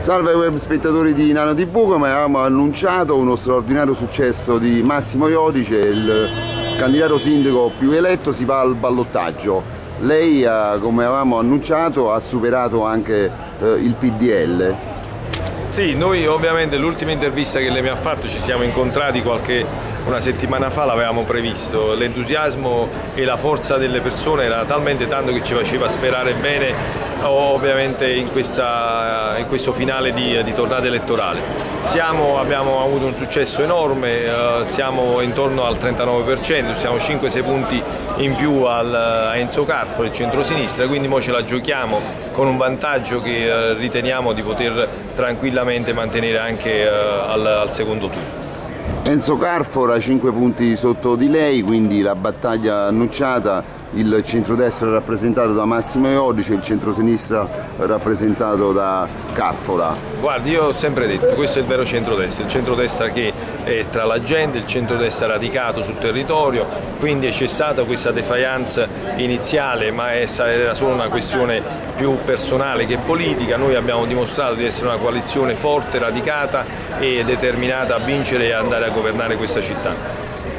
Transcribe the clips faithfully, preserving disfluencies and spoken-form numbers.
Salve web spettatori di Nano tivù, come avevamo annunciato uno straordinario successo di Massimo Iodice, il candidato sindaco più eletto, si va al ballottaggio. Lei, come avevamo annunciato, ha superato anche eh, il P D L. Sì, noi ovviamente l'ultima intervista che lei mi ha fatto ci siamo incontrati qualche una settimana fa, l'avevamo previsto. L'entusiasmo e la forza delle persone era talmente tanto che ci faceva sperare bene ovviamente in, questa, in questo finale di, di tornata elettorale. Siamo, abbiamo avuto un successo enorme, eh, siamo intorno al trentanove per cento, siamo cinque sei punti in più al, a Enzo Carfora, il centrosinistra, quindi mo ce la giochiamo con un vantaggio che eh, riteniamo di poter tranquillamente mantenere anche eh, al, al secondo turno. Enzo Carfora cinque punti sotto di lei, quindi la battaglia annunciata, il centrodestra rappresentato da Massimo Iodice, il centrosinistra rappresentato da Carfora. Guardi, io ho sempre detto, questo è il vero centrodestra, il centrodestra che è tra la gente, il centrodestra radicato sul territorio, quindi c'è stata questa defiance iniziale, ma era solo una questione più personale che politica. Noi abbiamo dimostrato di essere una coalizione forte, radicata e determinata a vincere e andare a governare questa città.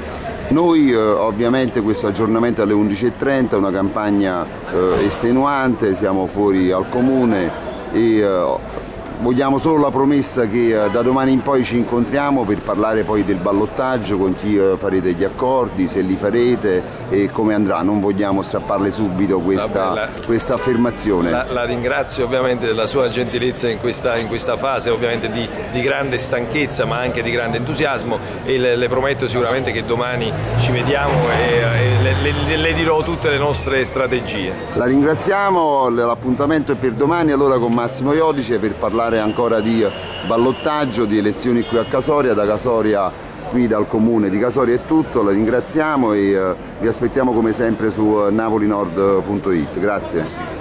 Noi eh, ovviamente questo aggiornamento alle undici e trenta, una campagna eh, estenuante, siamo fuori al comune e eh, vogliamo solo la promessa che eh, da domani in poi ci incontriamo per parlare poi del ballottaggio, con chi eh, farete gli accordi, se li farete e come andrà. Non vogliamo strapparle subito questa, la, questa affermazione. La, la ringrazio ovviamente della sua gentilezza in questa, in questa fase ovviamente di, di grande stanchezza ma anche di grande entusiasmo, e le, le prometto sicuramente che domani ci vediamo e, e le, le, le dirò tutte le nostre strategie. La ringraziamo, l'appuntamento è per domani allora con Massimo Iodice per parlare ancora di ballottaggio, di elezioni qui a Casoria. Da Casoria, qui dal comune di Casoria è tutto, la ringraziamo e uh, vi aspettiamo come sempre su napolinord punto it. Grazie.